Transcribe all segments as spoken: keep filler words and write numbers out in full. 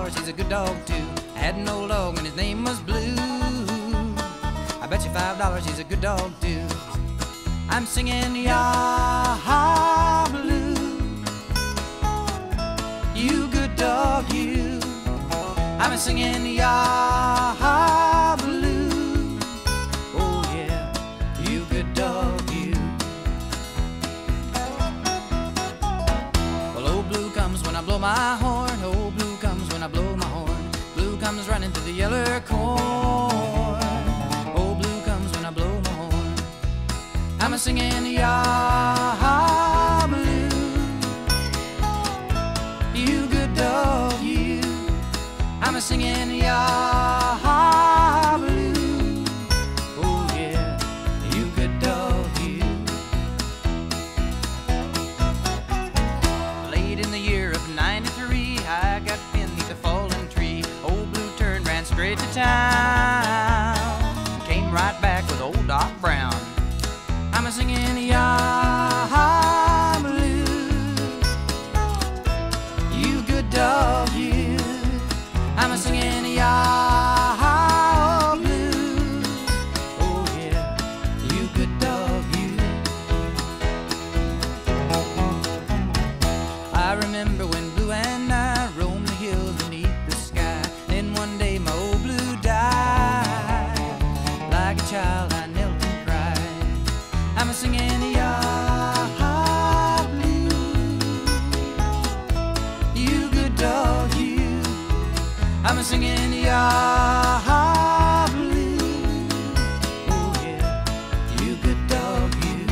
dollars, he's a good dog too. I had an old dog and his name was Blue. I bet you five dollars, he's a good dog too. I'm singing Yah Blue, you good dog you. I'm singing Yah Blue, oh yeah, you good dog you. Well, old Blue comes when I blow my horn. Old Blue comes when I blow my horn. Blue comes running through the yeller corn. Old Blue comes when I blow my horn. I'm singing Yah Blue, you good dog you. I'm singing Yah Blue, oh yeah, you good dog you. Late in the year of ninety-three, I got beneath a fallen tree. Old Blue turned, ran straight to town, came right back with old Doc Brown. I'm singing Yah Blue, you good dog you. I'm singing Yah Blue, oh yeah, you good dog you. I remember when Blue and I roamed the hills beneath the sky. Then one day my old Blue died. Like a child I knelt and cried. I'm singing Yah Blue, you good dog you. I'm singing Yah Blue, oh yeah, you good dog you.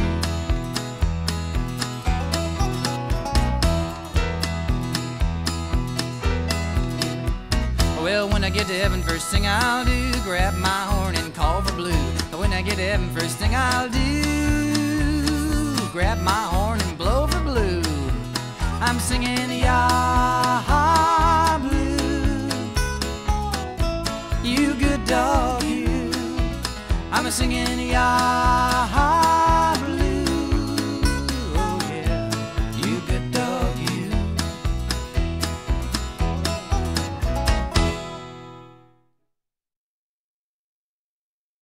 Well, when I get to heaven, first thing I'll do, grab my horn and call for Blue. When I get to heaven, first thing I'll do, grab my horn and blow for Blue. I'm singing Yah Blue, you good dog you. I'm singing Yah